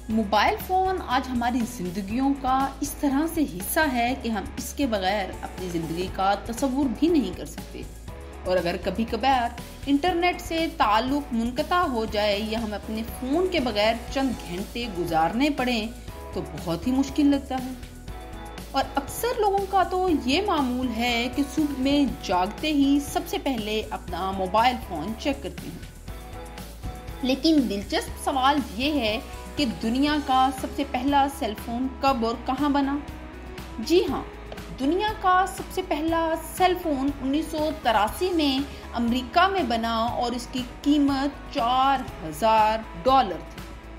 Mobile phone آج ہماری زندگیوں کا اس طرح سے حصہ ہے کہ ہم اس کے بغیر اپنی زندگی کا تصور بھی نہیں کر سکتے، اور اگر کبھی کبھار انٹرنیٹ سے تعلق منقطع ہو جائے یا ہم اپنے فون کے بغیر چند گھنٹے گزارنے پڑیں تو بہت ہی مشکل لگتا ہے۔ اور اکثر لوگوں کا تو یہ معمول ہے کہ صبح میں جاگتے ہی سب سے پہلے اپنا موبائل فون چیک کرتے ہیں۔ لیکن دلچسپ سوال یہ ہے کہ دنیا کا سب سے پہلا سیل فون کب اور کہاں بنا؟ جی ہاں، دنیا کا سب سے پہلا سیل فون 1983 میں امریکہ میں بنا اور اس کی قیمت $4000 تھی۔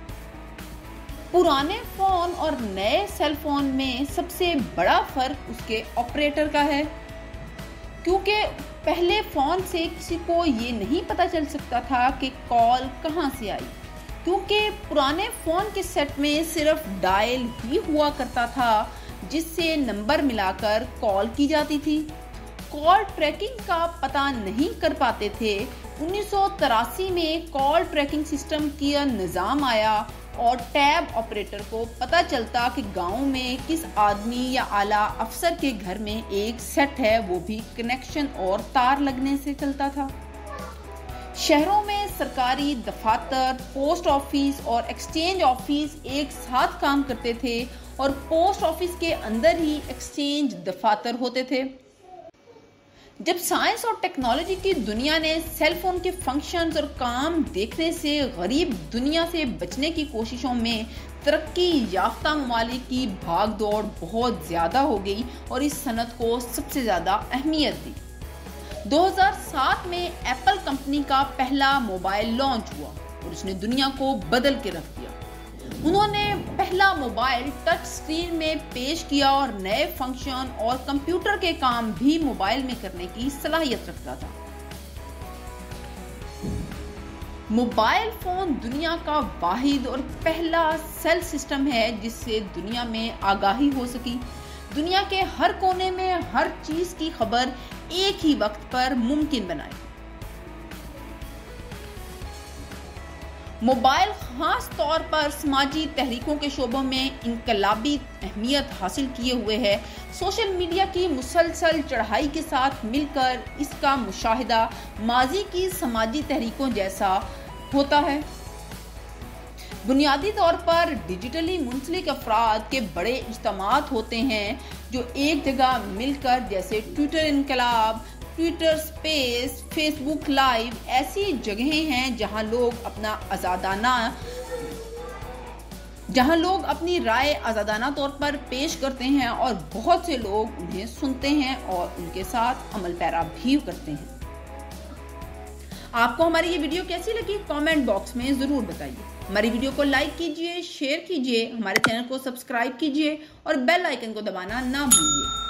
پرانے فون اور نئے سیل فون میں سب سے بڑا فرق اس کے آپریٹر کا ہے، کیونکہ پہلے فون سے کسی کو یہ نہیں پتہ چل سکتا تھا کہ کال کہاں سے آئی، کیونکہ پرانے فون کے سیٹ میں صرف ڈائل ہی ہوا کرتا تھا جس سے نمبر ملا کر کال کی جاتی تھی۔ کال ٹریکنگ کا پتہ نہیں کر پاتے تھے۔ 1983 میں کال ٹریکنگ سسٹم کا نظام آیا اور ٹیب آپریٹر کو پتہ چلتا کہ گاؤں میں کس آدمی یا اعلیٰ افسر کے گھر میں ایک سیٹ ہے، وہ بھی کنیکشن اور تار لگنے سے چلتا تھا۔ شہروں میں سرکاری دفاتر، پوسٹ آفس اور ایکسچینج آفس ایک ساتھ کام کرتے تھے، اور پوسٹ آفس کے اندر ہی ایکسچینج دفاتر ہوتے تھے۔ جب سائنس اور ٹیکنالوجی کی دنیا نے سیل فون کے فنکشنز اور کام دیکھنے سے غریب دنیا سے بچنے کی کوششوں میں ترقی یافتہ ممالک کی بھاگ دوڑ بہت زیادہ ہو گئی اور اس صنعت کو سب سے زیادہ اہمیت دی۔ 2007 میں ایپل کمپنی کا پہلا موبائل لانچ ہوا اور اس نے دنیا کو بدل کے رکھ دیا۔ انہوں نے پہلا موبائل ٹچ سکرین میں پیش کیا اور نئے فنکشن اور کمپیوٹر کے کام بھی موبائل میں کرنے کی صلاحیت رکھتا تھا۔ موبائل فون دنیا کا واحد اور پہلا سیل سسٹم ہے جس سے دنیا میں آگاہی ہو سکی۔ دنیا کے ہر کونے میں ہر چیز کی خبر ایک ہی وقت پر ممکن بنائی۔ موبائل خاص طور پر سماجی تحریکوں کے شعبوں میں انقلابی اہمیت حاصل کیے ہوئے ہے۔ سوشل میڈیا کی مسلسل چڑھائی کے ساتھ مل کر اس کا مشاہدہ ماضی کی سماجی تحریکوں جیسا ہوتا ہے۔ بنیادی طور پر ڈیجیٹلی منسلک افراد کے بڑے اجتماعات ہوتے ہیں جو ایک جگہ مل کر، جیسے ٹویٹر انقلاب، Twitter space, Facebook live ایسی جگہیں ہیں جہاں لوگ اپنی رائے آزادانہ طور پر پیش کرتے ہیں اور بہت سے لوگ انہیں سنتے ہیں اور ان کے ساتھ عمل پیرا بھی کرتے ہیں۔ آپ کو ہماری یہ ویڈیو کیسی لگی؟ کامنٹ باکس میں ضرور بتائیے۔ ہماری ویڈیو کو لائک کیجئے، شیئر کیجئے، ہمارے چینل کو سبسکرائب کیجئے اور بیل آئیکن کو دبانا نہ بھولیے۔